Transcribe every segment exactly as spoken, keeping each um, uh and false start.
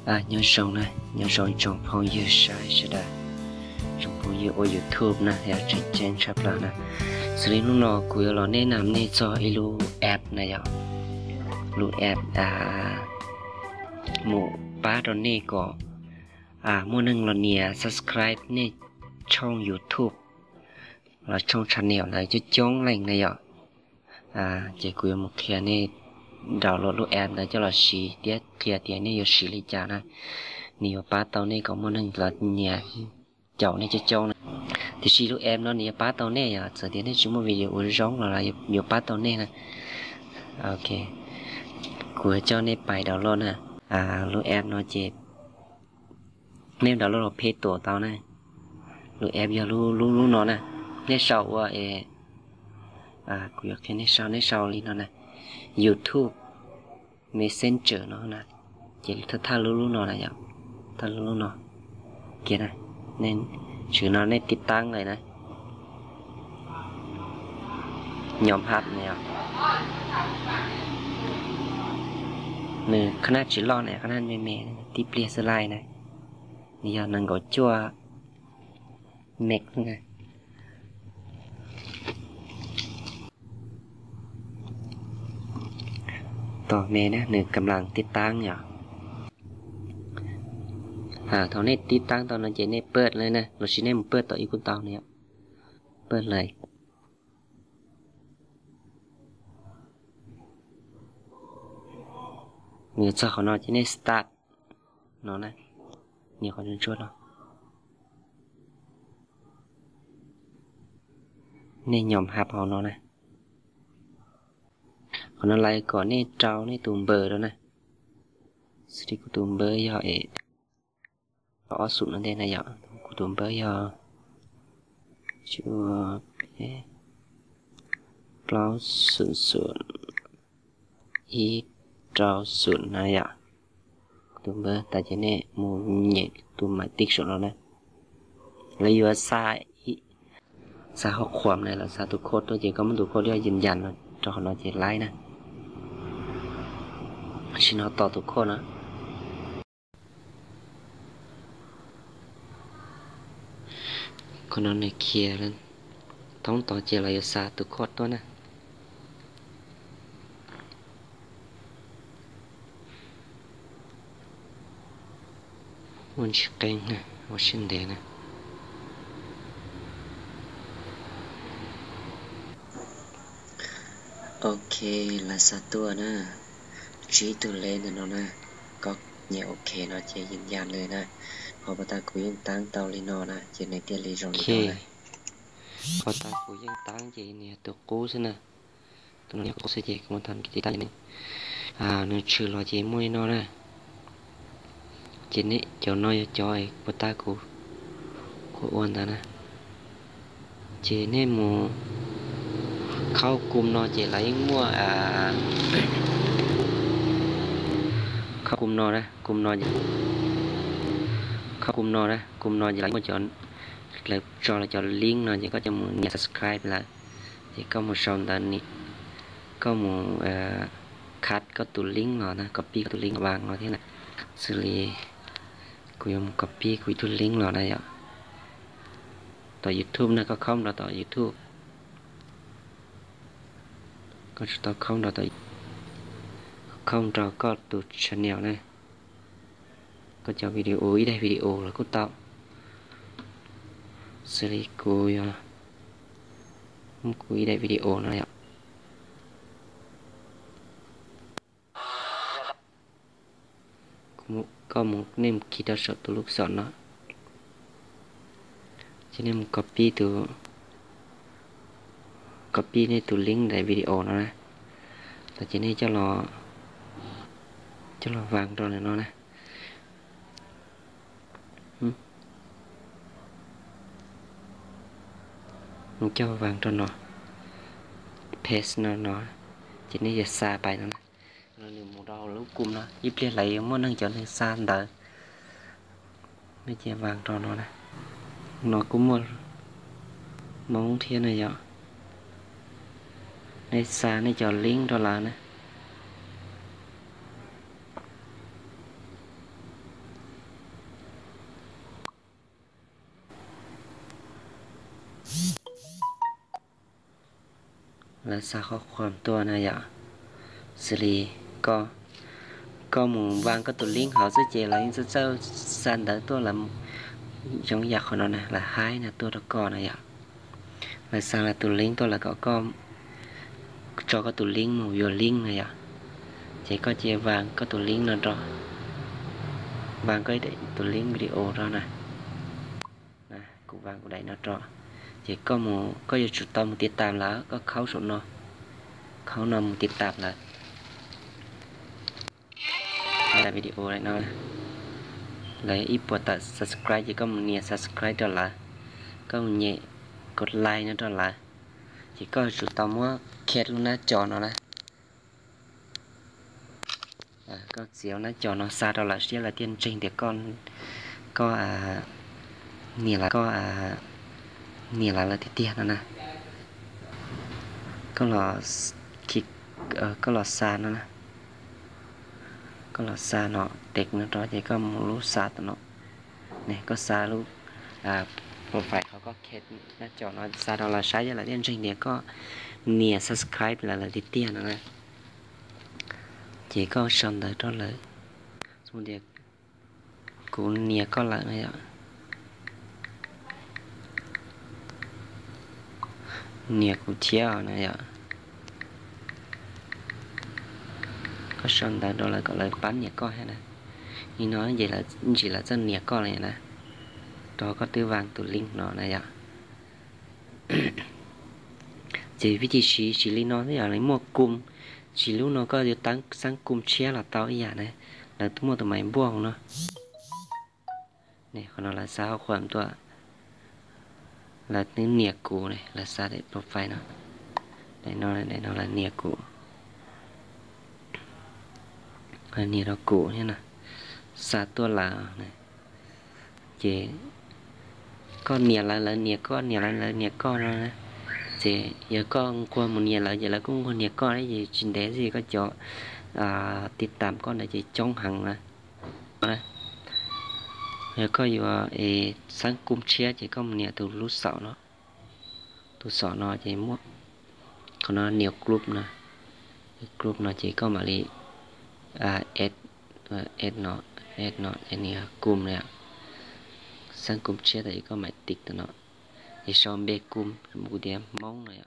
à nhớ sông này nhớ rồi trong phong yêu sai sẽ đã trong phong yêu ở YouTube nè ya trên trên chập là nè xử lý lúc nào cuối là nên làm nên cho ilu app này ạ lu app à một ba đòn này có à mua nâng là nia subscribe này trong YouTube là trong channel này cho chống lành này ạ à chỉ cuối một kia này đào lột lúc app này cho là xí tiết kia tiền này có xí lý trả này nhiều ba tàu này có mua nâng là nia chậu này cho chống này thì xí lúc em nó nia ba tàu này à giờ tiến này chúng một video uống giống là là nhiều ba tàu này này ok của cho này bài đào lột nè à lúc em nó chỉ nên đào lột phê tổ tàu này lúc em giờ lúc lúc lúc nó nè nên sau à à của cái này sau này sau đi nó nè YouTube Messenger nó nè chỉ thật thà lúc lúc nó này nhở thật lúc lúc nó kia này nên chữ nó nên tiết tăng này này nhóm hạt này nè khả năng chỉ lo này khả năng mềm mềm tiếp liền slide này bây giờ nâng có chua mệt nàyต่อเมนะหนึ่งกำลังติดตั้งอยู่อ่าเท่านี้ติดตั้งตอนนั้นเจเน่เปิดเลยนะเราชิเน่มันเปิดต่ออีกคุณเตาเนี่ยเปิดเลยเนื้อจากของเราเจเน่สตาร์ทเนาะนะเนี่ยเขาจะช่วยเราเนี่ยยอมหับเอาเนาะนะcòn nó lại có nè trâu nè tùm bờ đó nè sự của tùm bờ do ế có sụn ở đây này giờ của tùm bờ do chưa trâu sụn sụn ít trâu sụn này giờ tùm bờ tại cho nè mù nhẹ tùm máy tích sụn đó nè lấy vừa sai sai học khoảm này là sai tụ cốt tôi chỉ có một tụ cốt để dần dần rồi cho nó chỉ lái nè xin nó to tụ cốt nữa còn nó này kia lên thống to chỉ là xa tụ cốt đó nè muốn chỉ kênh nè muốn xin để nè ok là satu nè chỉ từ lên thì nó nè có nhiều ok nó chỉ dần dần lên nè họ bắt ta cũng tăng tàu lên nó nè chỉ này tiền lý rồi nè họ ta cũng tăng chỉ nè từ cũ xí nè từ này cũng sẽ chỉ một thằng cái tay này à nó trừ lo chỉ môi nó nè chỉ này cho nó cho ai bắt ta cũng cũng ổn ta nè chỉ này mùเข้ากลุ่มนอเจไรมั่วอ่าเข้ากลุ่มนอนะกลุ่มนอเข้ากลุ่มนอนะกลุ่มนอจะไรมั่วจอนเลยจอเราจะลิงก์นอจะก็จะมูเนี่ย subscribe ละจะก็มูชอนตอนนี้ก็มูเอ่อคัดก็ตัวลิงก์นอนะ copy ก็ตัวลิงก์วางนอที่ไหนxử lýกูยัง copy กูตัวลิงก์นอได้อ่ะต่อ YouTube นะก็คอมเราต่อ YouTube có chúng không đào tới không trò có tụt channel này có cho video ý đây video là cốt tạo xử lý cùi cùi đây video này ạ có một nêm kỹ thuật sợ từ lúc sợ nó cho nên copy từ copy này từ link đại video nó nè tại chỉ này cho nó cho nó vàng rồi này nó nè ừ. Nó cho vàng cho nó paste nó nó chỉ này giờ xa bài nó nè nó nhiều màu đỏ lúc cùng nó giúp liên lại muốn nâng cho nó xa đỡ nó chỉ vàng cho nó nè nó cũng một món thiên này vậy này xa này cho link đó là nè là sao cóความตัวnày ạ xử lý có có một vang có tụ link họ sẽ chế là những sự san đỡ tôi là giống giặc của nó này là hai là tôi đã có này ạ là sao là tụ link tôi là có có cho có tụ link một vừa link này ạ chỉ có chế vàng có tụ link nó rồi vàng có để tụ link video ra này nè cục vàng của đây nó rồi chỉ có một có nhiều chủ tâm một tiết tạm là có khấu số nó khấu nó một tiết tạm là đây là video này nó lấy ít bộ tờ subscribe chỉ có một nhẹ subscribe đó là có một nhẹ gột like nó đó là chỉ có chủ tâm á kết luôn nó cho nó là à, có xíu nó cho nó xa đó là sẽ là tiên trình để con có à nhẹ là có à nhẹ là là tiền nó nè có là kịch có là xa nó nè có là xa nó tịch nó đó chỉ có một lúc xa nó này có xa lúc à profile họ có kết nó cho nó xa đó là sai là tiên trình để có nhẹ subscribe là là tiền nó nè chỉ có xong tới đó là xong để cũng nhẹ có lại này ạ nhẹ cũng chéo này ạ có xong tới đó là gọi là bán nhẹ co hay này như nói vậy là chỉ là dân nhẹ co này nè đó có tư vàng tụ link nó này ạ chỉ vì chỉ chỉ li nó thế là lấy mua cung chỉ lúc nó có được tăng sang cung chia là tao ý này là tôi mua từ máy buông nó này còn nó là sao khoảnตัวlà tiếng nhẹ cũ này là sao để profile nó đây nó là đây nó là nhẹ cũ là nhẹ nó cũ như này sao tôi là này chỉ con nhẹ là là nhẹ con nhẹ là là nhẹ con rồi này thì giờ con qua một nhà lại giờ là cũng con nhà con đấy gì chuyện để gì có chỗ à, tiết tạm con là chỉ trong hàng này giờ có vừa e sáng cung chia chỉ có một nhà từ lúc sáu nó từ sáu nó chỉ mua còn nó nhiều group nè group nó chỉ có mà đi à add add nó add nó anh nhà cung này sáng cung chia thì có máy tích từ nó thì xong bê cung một điểm mong này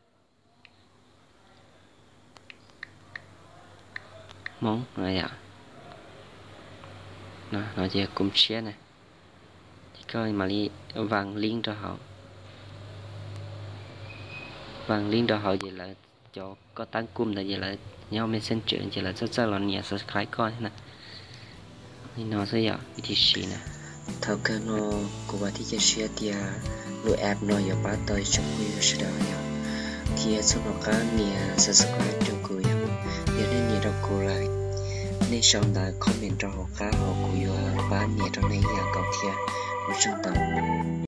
mong này ạ nó nó chỉ cung chia này thì coi mà đi vàng liên cho họ vàng liên cho họ vậy là cho có tăng cung là vậy là nhau mình xin chuyện chỉ là rất rất là nhiều subscribe coi thế này thì nó sẽ vậy thì xí nè thâu cái nó của bà thì chia tia lụi app nó giờ bắt tới trong quý sẽ đó nhau thì số nó cá nhiều subscribe trong quý giờ nên nhiều đâu cô lại nên xong là comment cho họ cá họ của giờ bán nhiều trong này nhà cầu thia một trong tầm